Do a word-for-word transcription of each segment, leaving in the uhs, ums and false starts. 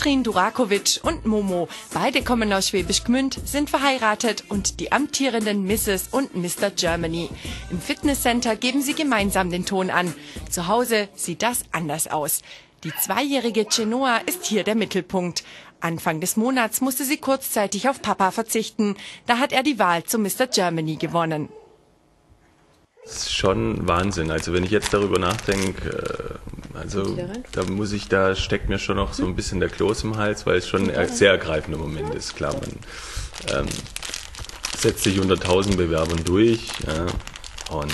Katrin Durakovic und Momo, beide kommen aus Schwäbisch Gmünd, sind verheiratet und die amtierenden Misses und Mister Germany. Im Fitnesscenter geben sie gemeinsam den Ton an. Zu Hause sieht das anders aus. Die zweijährige Genoa ist hier der Mittelpunkt. Anfang des Monats musste sie kurzzeitig auf Papa verzichten. Da hat er die Wahl zu Mister Germany gewonnen. Das ist schon Wahnsinn. Also wenn ich jetzt darüber nachdenke, also da muss ich, da steckt mir schon noch so ein bisschen der Kloß im Hals, weil es schon ein sehr ergreifender Moment ist. Klar, man ähm, setzt sich unter tausend Bewerbern durch, ja, und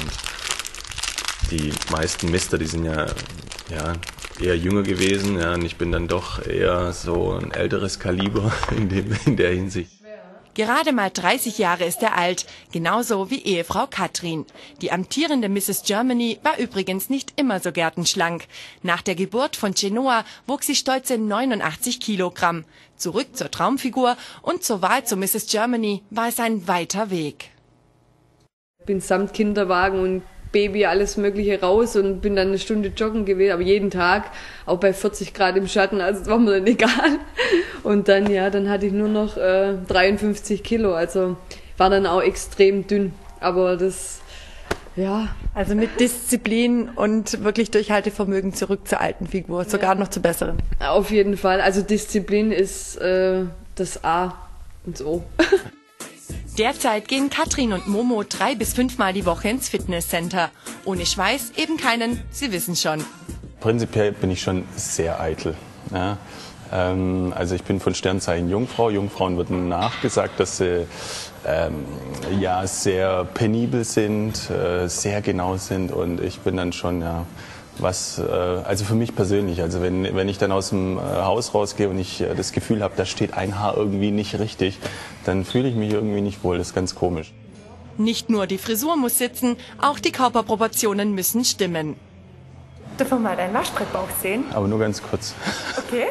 die meisten Mister, die sind ja, ja eher jünger gewesen, ja, und ich bin dann doch eher so ein älteres Kaliber in, dem, in der Hinsicht. Gerade mal dreißig Jahre ist er alt, genauso wie Ehefrau Katrin. Die amtierende Misses Germany war übrigens nicht immer so gärtenschlank. Nach der Geburt von Genoa wog sie stolze neunundachtzig Kilogramm. Zurück zur Traumfigur und zur Wahl zu Misses Germany war es ein weiter Weg. Ich bin samt Kinderwagen und Baby alles Mögliche raus und bin dann eine Stunde joggen gewesen, aber jeden Tag, auch bei vierzig Grad im Schatten, also das war mir dann egal. Und dann, ja, dann hatte ich nur noch äh, dreiundfünfzig Kilo, also war dann auch extrem dünn, aber das, ja. Also mit Disziplin und wirklich Durchhaltevermögen zurück zur alten Figur, sogar noch zur besseren. Auf jeden Fall, also Disziplin ist äh, das A und das O. Derzeit gehen Katrin und Momo drei bis fünfmal die Woche ins Fitnesscenter. Ohne Schweiß eben keinen, Sie wissen schon. Prinzipiell bin ich schon sehr eitel. Ja. Ähm, also ich bin von Sternzeichen Jungfrau. Jungfrauen wird nachgesagt, dass sie ähm, ja, sehr penibel sind, äh, sehr genau sind, und ich bin dann schon, ja, was, äh, also für mich persönlich, also wenn, wenn ich dann aus dem äh, Haus rausgehe und ich äh, das Gefühl habe, da steht ein Haar irgendwie nicht richtig, dann fühle ich mich irgendwie nicht wohl, das ist ganz komisch. Nicht nur die Frisur muss sitzen, auch die Körperproportionen müssen stimmen. Dürfen wir mal deinen Waschbrettbauch sehen? Aber nur ganz kurz. Okay.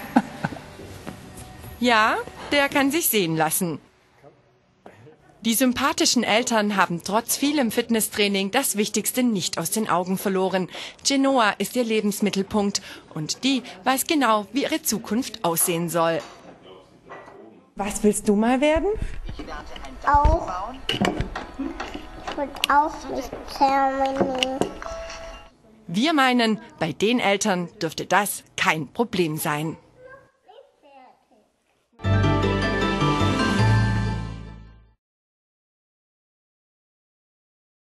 Ja, der kann sich sehen lassen. Die sympathischen Eltern haben trotz vielem Fitnesstraining das Wichtigste nicht aus den Augen verloren. Genoa ist ihr Lebensmittelpunkt und die weiß genau, wie ihre Zukunft aussehen soll. Was willst du mal werden? Auch. Ich will auch nicht Germany. Wir meinen, bei den Eltern dürfte das kein Problem sein.